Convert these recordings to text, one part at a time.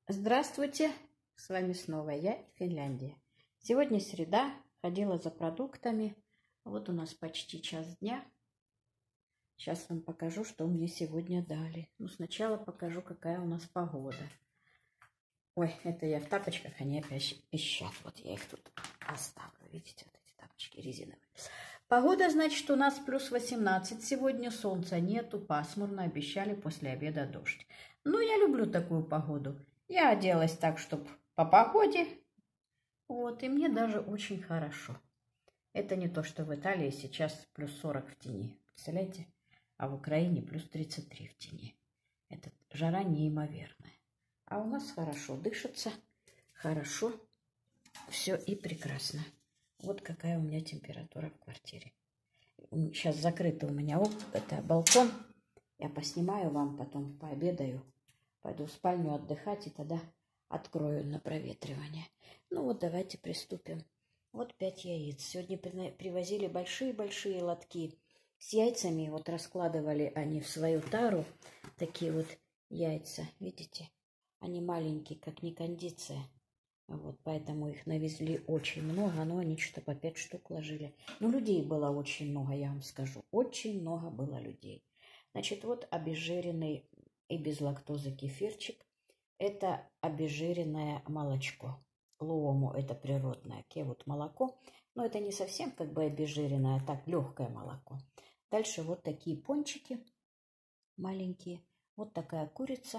Здравствуйте! С вами снова я, Финляндия. Сегодня среда, ходила за продуктами. Вот у нас почти час дня. Сейчас вам покажу, что мне сегодня дали. Но сначала покажу, какая у нас погода. Ой, это я в тапочках, они опять пищат. Вот я их тут оставлю. Видите, вот эти тапочки резиновые. Погода, значит, у нас плюс 18. Сегодня солнца нету, пасмурно. Обещали после обеда дождь. Ну, я люблю такую погоду. Я оделась так, чтобы по погоде. Вот, и мне даже очень хорошо. Это не то, что в Италии сейчас плюс 40 в тени. Представляете? А в Украине плюс 33 в тени. Это жара неимоверная. А у нас хорошо дышится, хорошо, все и прекрасно. Вот какая у меня температура в квартире. Сейчас закрыто у меня это балкон. Я поснимаю вам, потом пообедаю. Пойду в спальню отдыхать и тогда открою на проветривание. Ну вот давайте приступим. Вот 5 яиц. Сегодня привозили большие-большие лотки с яйцами. Вот раскладывали они в свою тару. Такие вот яйца, видите? Они маленькие, как не кондиция. Вот, поэтому их навезли очень много, но они что-то по 5 штук ложили. Ну, людей было очень много, я вам скажу. Очень много было людей. Значит, вот обезжиренный и без лактозы кефирчик. Это обезжиренное молочко. Луому это природное кевут молоко. Но это не совсем как бы обезжиренное, а так легкое молоко. Дальше вот такие пончики маленькие. Вот такая курица.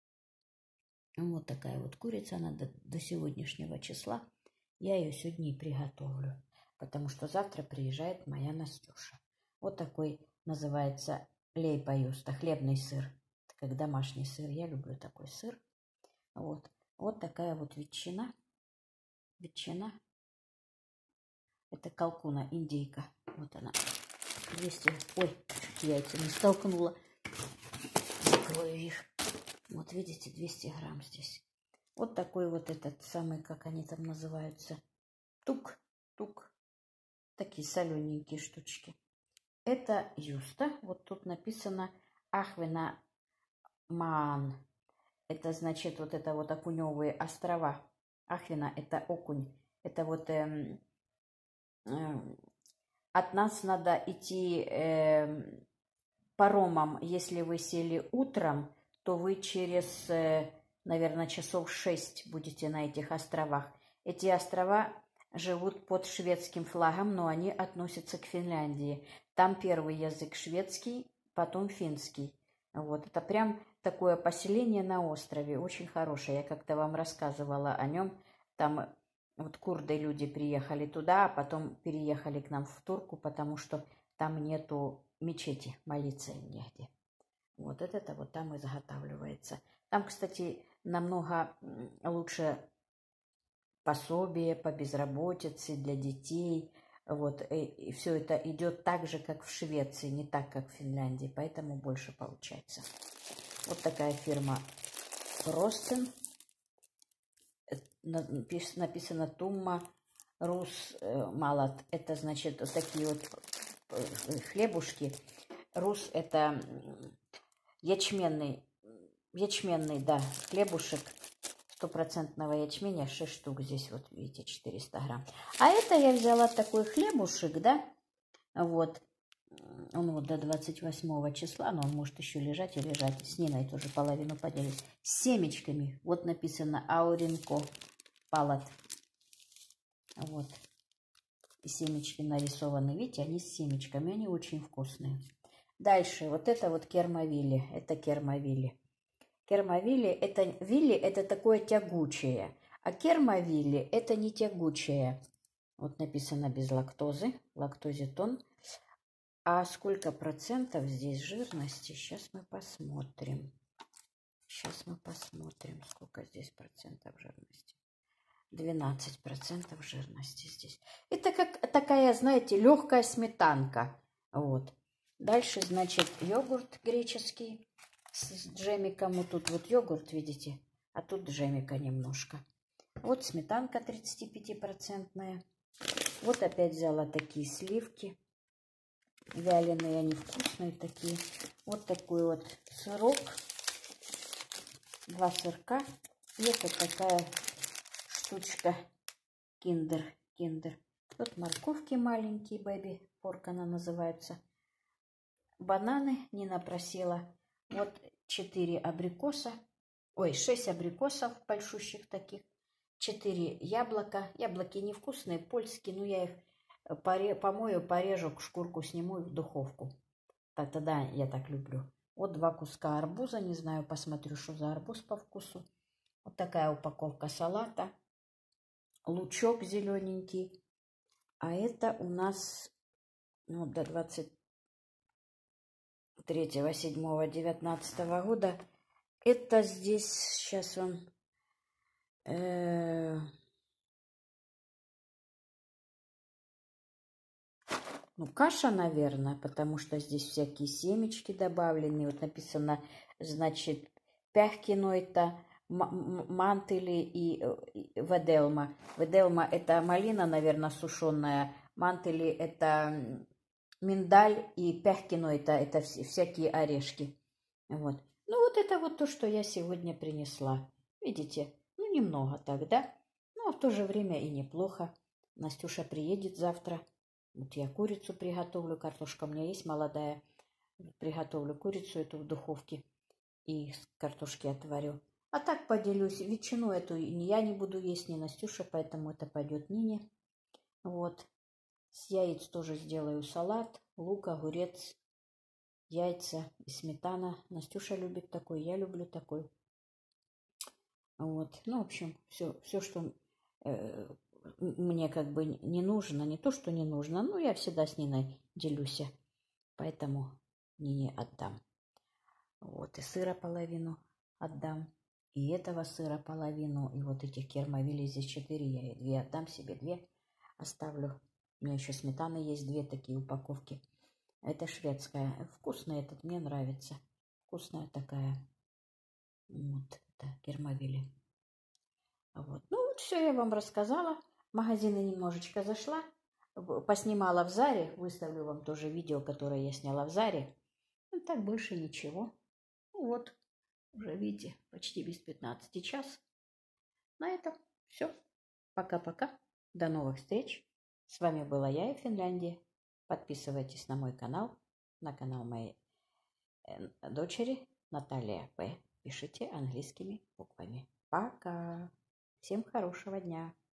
Вот такая вот курица, она до сегодняшнего числа. Я ее сегодня и приготовлю, потому что завтра приезжает моя Настюша. Вот такой называется лейпаюста, хлебный сыр. Это как домашний сыр, я люблю такой сыр. Вот, вот такая вот ветчина. Ветчина. Это калкуна, индейка. Вот она. 200. Ой, чуть яйца не столкнула. Закрою их. Вот видите, 200 грамм здесь. Вот такой вот этот самый, как они там называются, тук. Такие солененькие штучки. Это юста. Вот тут написано Ахвена Маан. Это значит вот это вот окуневые острова. Ахвена это окунь. Это вот от нас надо идти паромом. Если вы сели утром, то вы через, наверное, часов 6 будете на этих островах. Эти острова живут под шведским флагом, но они относятся к Финляндии. Там первый язык шведский, потом финский. Вот, это прям такое поселение на острове, очень хорошее. Я как-то вам рассказывала о нем. Там вот курды люди приехали туда, а потом переехали к нам в Турку, потому что там нету мечети, молиться им негде. Вот это вот там изготавливается. Там, кстати, намного лучше пособие по безработице для детей. Вот, и все это идет так же, как в Швеции, не так, как в Финляндии, поэтому больше получается. Вот такая фирма Ростен. Написано Тумма Рус Малат. Это значит вот такие вот хлебушки. Рус это ячменный, да, хлебушек. 100% ячменя, 6 штук. Здесь вот видите, 400 грамм. А это я взяла такой хлебушек, да, вот. Он вот до 28 числа, но он может еще лежать и лежать. С Ниной тоже половину поделить. С семечками. Вот написано Ауринко Палат. Вот. И семечки нарисованы. Видите, они с семечками. Они очень вкусные. Дальше. Вот это вот кермавили. Это кермавили. Кермавили это, вилли это такое тягучее. А кермавили это не тягучее. Вот написано без лактозы. Лактозитон. А сколько процентов здесь жирности? Сейчас мы посмотрим. Сколько здесь процентов жирности. 12% жирности здесь. Это как такая, знаете, легкая сметанка. Вот. Дальше, значит, йогурт греческий с джемиком. Вот тут вот йогурт, видите, а тут джемика немножко. Вот сметанка 35%. Вот опять взяла такие сливки. Вяленые, они вкусные такие. Вот такой вот сырок. 2 сырка. И это такая штучка киндер. Тут морковки маленькие, бэби порк она называется. Бананы Нина просила. Вот 4 абрикоса. Ой, 6 абрикосов большущих таких. 4 яблока. Яблоки невкусные, польские, но я их помою, порежу, шкурку сниму и в духовку. Тогда я так люблю. Вот 2 куска арбуза. Не знаю, посмотрю, что за арбуз по вкусу. Вот такая упаковка салата. Лучок зелененький. А это у нас ну, до 23.07.19 года. Это здесь, сейчас он... ну, каша, наверное, потому что здесь всякие семечки добавлены. Вот написано, значит, пяхкинойта, мантели и веделма. Веделма – это малина, наверное, сушеная. Мантели – это миндаль. И пяхкинойта – это всякие орешки. Вот. Ну, вот это вот то, что я сегодня принесла. Видите? Ну, немного так, да? Но в то же время и неплохо. Настюша приедет завтра. Вот я курицу приготовлю, картошка у меня есть молодая. Приготовлю курицу эту в духовке и с картошки отварю. А так поделюсь. Ветчину эту я не буду есть, ни Настюша, поэтому это пойдет Нине. Вот. С яиц тоже сделаю салат. Лук, огурец, яйца и сметана. Настюша любит такой, я люблю такой. Вот. Ну, в общем, все, что мне как бы не нужно, не то, что не нужно, но я всегда с Ниной делюсь, поэтому Нине отдам. Вот, и сыра половину отдам, и этого сыра половину, и вот этих кермовилей здесь 4, я ей 2 отдам, себе 2 оставлю. У меня еще сметаны есть 2 такие упаковки. Это шведская, вкусная этот, мне нравится. Вкусная такая. Вот, это кермовили. Вот. Ну, вот все я вам рассказала. В магазины немножечко зашла. Поснимала в Заре. Выставлю вам тоже видео, которое я сняла в Заре. Ну, так больше ничего. Ну, вот, уже видите, почти без 15 час. На этом все. Пока-пока. До новых встреч. С вами была я и Финляндия. Подписывайтесь на мой канал, на канал моей дочери Наталья П. Пишите английскими буквами. Пока. Всем хорошего дня.